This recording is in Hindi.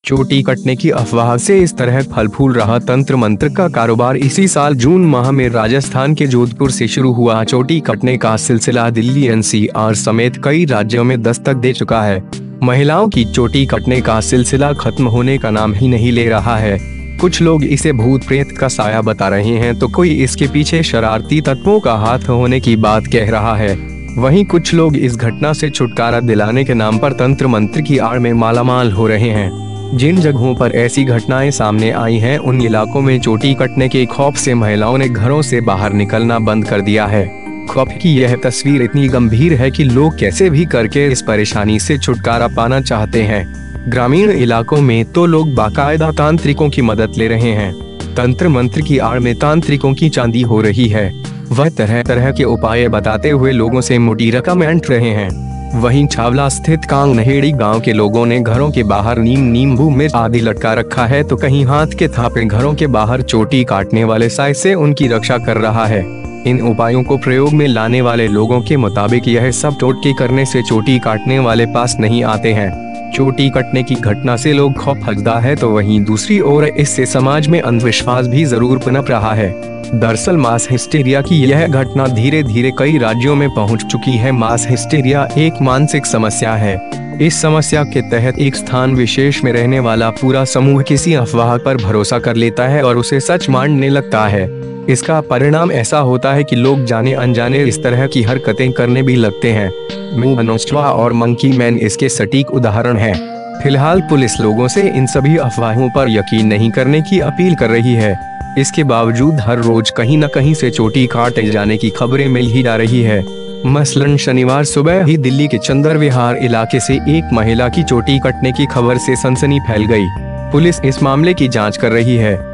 चोटी कटने की अफवाह से इस तरह फल फूल रहा तंत्र मंत्र का कारोबार इसी साल जून माह में राजस्थान के जोधपुर से शुरू हुआ। चोटी कटने का सिलसिला दिल्ली एनसीआर समेत कई राज्यों में दस्तक दे चुका है। महिलाओं की चोटी कटने का सिलसिला खत्म होने का नाम ही नहीं ले रहा है। कुछ लोग इसे भूत प्रेत का साया बता रहे हैं तो कोई इसके पीछे शरारती तत्वों का हाथ होने की बात कह रहा है। वहीं कुछ लोग इस घटना से छुटकारा दिलाने के नाम पर तंत्र मंत्र की आड़ में मालामाल हो रहे हैं। जिन जगहों पर ऐसी घटनाएं सामने आई हैं, उन इलाकों में चोटी कटने के खौफ से महिलाओं ने घरों से बाहर निकलना बंद कर दिया है। खौफ की यह तस्वीर इतनी गंभीर है कि लोग कैसे भी करके इस परेशानी से छुटकारा पाना चाहते हैं। ग्रामीण इलाकों में तो लोग बाकायदा तांत्रिकों की मदद ले रहे हैं। तंत्र मंत्र की आड़ में तांत्रिकों की चांदी हो रही है। वह तरह तरह के उपाय बताते हुए लोगों से मोटी रकम ऐंठ रहे हैं। वहीं छावला स्थित कांग नहेड़ी गांव के लोगों ने घरों के बाहर नींबू मिर्च आदि लटका रखा है तो कहीं हाथ के थापे घरों के बाहर चोटी काटने वाले साए से उनकी रक्षा कर रहा है। इन उपायों को प्रयोग में लाने वाले लोगों के मुताबिक यह सब टोटके करने से चोटी काटने वाले पास नहीं आते हैं। चोटी कटने की घटना से लोग खौफजदा है तो वहीं दूसरी ओर इससे समाज में अंधविश्वास भी जरूर पनप रहा है। दरअसल मास हिस्टेरिया की यह घटना धीरे धीरे कई राज्यों में पहुंच चुकी है। मास हिस्टेरिया एक मानसिक समस्या है। इस समस्या के तहत एक स्थान विशेष में रहने वाला पूरा समूह किसी अफवाह पर भरोसा कर लेता है और उसे सच मानने लगता है। इसका परिणाम ऐसा होता है कि लोग जाने अनजाने इस तरह की हरकतें करने भी लगते हैं। मोनस्ट्रा और मंकी मैन इसके सटीक उदाहरण हैं। फिलहाल पुलिस लोगों से इन सभी अफवाहों पर यकीन नहीं करने की अपील कर रही है। इसके बावजूद हर रोज कहीं न कहीं से चोटी काटे जाने की खबरें मिल ही जा रही है। मसलन शनिवार सुबह ही दिल्ली के चंदर विहार इलाके से एक महिला की चोटी कटने की खबर से सनसनी फैल गई। पुलिस इस मामले की जांच कर रही है।